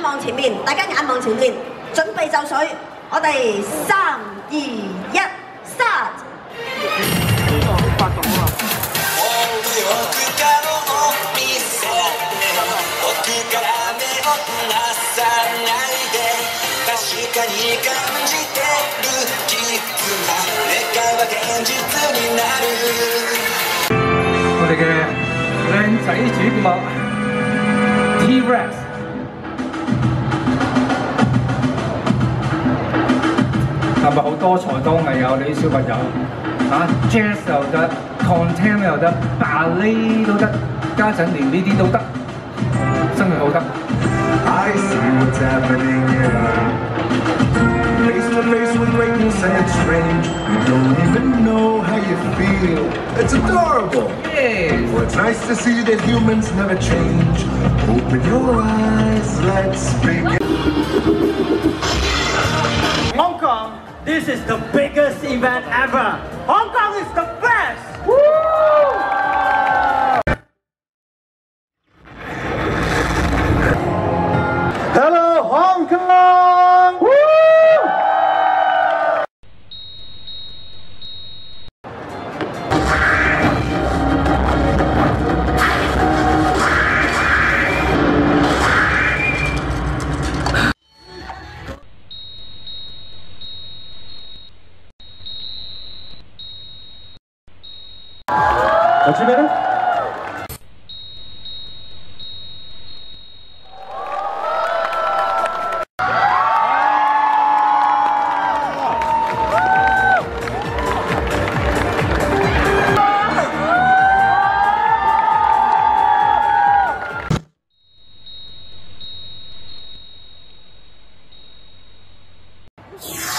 望前面，大家眼望前面，準備就緒。我哋3、2、1 ，start。呢個好發動啊！ 我哋嘅靚仔主角 T-Rex， 係咪好多才多藝有你啲小朋友啊 ？Jazz 又得 ，Contempt 又得 ，Ballet 都得，家陣連呢啲都得，真係好得。I see what's happening here. Face to face with greatness and it's strange. You don't even know how you feel. It's adorable. Yes. Well, it's nice to see that humans never change. Open your eyes, let's begin. Hong Kong, this is the biggest event ever. Hong Kong is the best. Woo! Hello, Hong Kong! Woo! 我这边呢？ Yeah.